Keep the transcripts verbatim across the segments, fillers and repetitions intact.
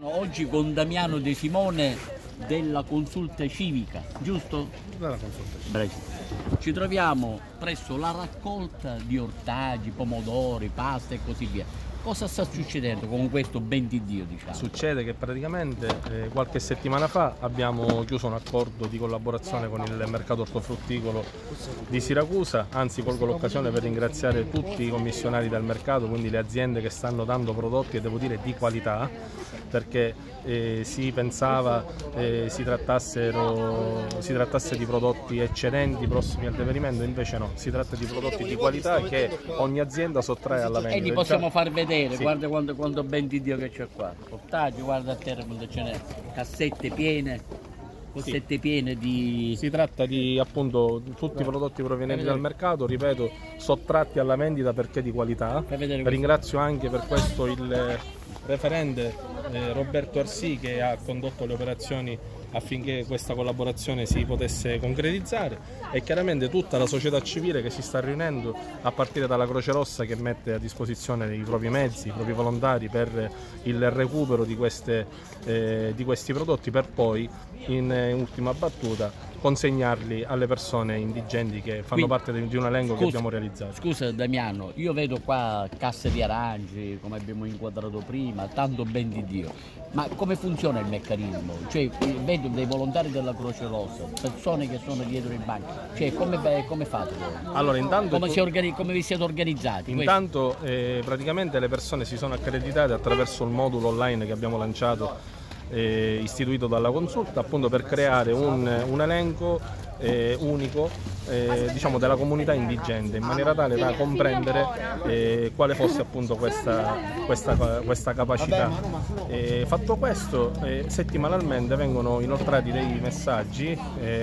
Oggi con Damiano De Simone della Consulta Civica, giusto? Della Consulta Civica. Bravissimo. Ci troviamo presso la raccolta di ortaggi, pomodori, pasta e così via. Cosa sta succedendo con questo ben di Dio, diciamo? Succede che praticamente eh, qualche settimana fa abbiamo chiuso un accordo di collaborazione con il mercato ortofrutticolo di Siracusa, anzi colgo l'occasione per ringraziare tutti i commissionari del mercato, quindi le aziende che stanno dando prodotti, e devo dire di qualità, perché eh, si pensava eh, si, trattassero, si trattasse di prodotti eccedenti prossimi al deperimento, invece no, si tratta di prodotti di qualità che ogni azienda sottrae alla vendita. E li possiamo far vedere. Sì. Guarda quanto, quanto ben di Dio che c'è qua. Ortaggi, guarda a terra quanto ce n'è. Cassette piene, cassette sì. piene di... Si tratta di appunto tutti i prodotti provenienti dal mercato, ripeto, sottratti alla vendita perché di qualità. Ringrazio anche per questo il referente eh, Roberto Arsi, che ha condotto le operazioni affinché questa collaborazione si potesse concretizzare, e chiaramente tutta la società civile che si sta riunendo, a partire dalla Croce Rossa, che mette a disposizione i propri mezzi, i propri volontari per il recupero di, queste, eh, di questi prodotti, per poi in, in ultima battuta consegnarli alle persone indigenti che fanno Quindi, parte di un elenco scusa, che abbiamo realizzato. Scusa Damiano, io vedo qua casse di aranci, come abbiamo inquadrato prima, tanto ben di Dio, ma come funziona il meccanismo? Cioè, vedo dei volontari della Croce Rossa, persone che sono dietro i banchi, cioè come, come fate voi? Allora, intanto come, si come vi siete organizzati? Intanto eh, praticamente le persone si sono accreditate attraverso il modulo online che abbiamo lanciato, Eh, istituito dalla Consulta, appunto per creare un, un elenco eh, unico eh, diciamo della comunità indigente, in maniera tale da comprendere eh, quale fosse appunto questa, questa, questa capacità. Eh, fatto questo, eh, settimanalmente vengono inoltrati dei messaggi,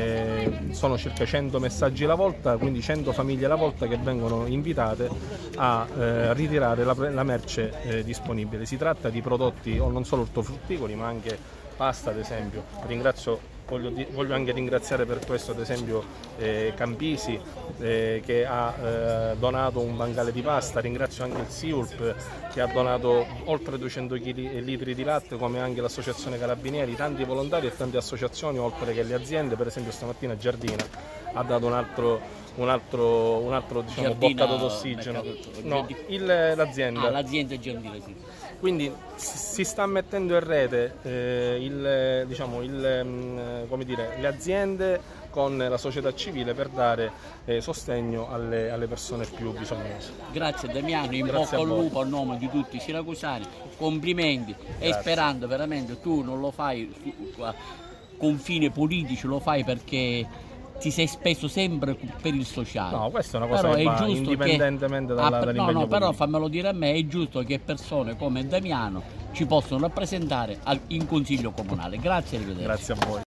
eh, sono circa cento messaggi alla volta, quindi cento famiglie alla volta che vengono invitate a eh, ritirare la, la merce eh, disponibile. Si tratta di prodotti o non solo ortofrutticoli, ma anche pasta, ad esempio. Ringrazio, voglio, voglio anche ringraziare per questo ad esempio eh, Campisi eh, che ha eh, donato un bancale di pasta. Ringrazio anche il SIULP che ha donato oltre duecento litri di latte, come anche l'associazione Carabinieri, tanti volontari e tante associazioni, oltre che le aziende. Per esempio stamattina Giardina ha dato un altro un altro, un altro diciamo, boccato d'ossigeno. No, l'azienda. Ah, l'azienda Giardina, sì. Quindi si sta mettendo in rete eh, il, diciamo, il, come dire, le aziende con la società civile per dare eh, sostegno alle, alle persone più bisognose. Grazie Damiano, in bocca al lupo a nome di tutti i siracusani, complimenti. Grazie. E sperando veramente tu non lo fai con fini politici, lo fai perché ti sei speso sempre per il sociale. No, questa è una cosa però che va indipendentemente che, dalla, dall'impegno No, no, però politico. fammelo dire a me, è giusto che persone come Damiano ci possono rappresentare in consiglio comunale. Grazie, arrivederci. Grazie a voi.